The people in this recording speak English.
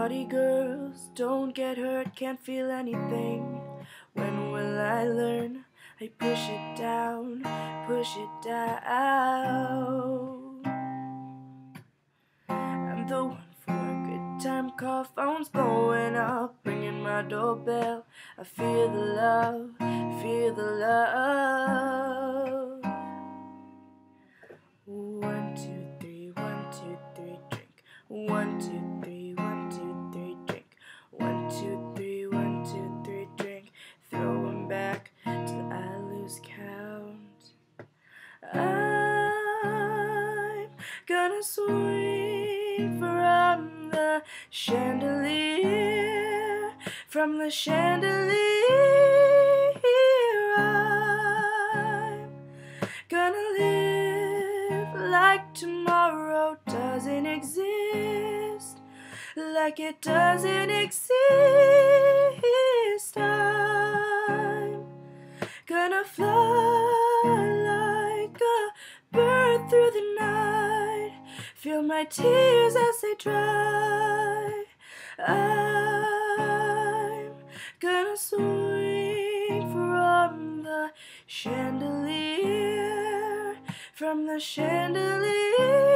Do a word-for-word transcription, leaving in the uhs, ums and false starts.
Naughty girls, don't get hurt, can't feel anything. When will I learn? I push it down, push it down. I'm the one for a good time call, phone's blowing up, ringing my doorbell. I feel the love, feel the love. One, two, three, one, two, three, drink. One, two, three, one, two, three, drink. One, two, three, one, two, three, drink. Throwing back till I lose count. I'm gonna swing from the chandelier, from the chandelier. I'm gonna live like tomorrow doesn't exist, like it doesn't exist. I'm gonna fly like a bird through the night, feel my tears as they dry. I'm gonna swing from the chandelier, from the chandelier.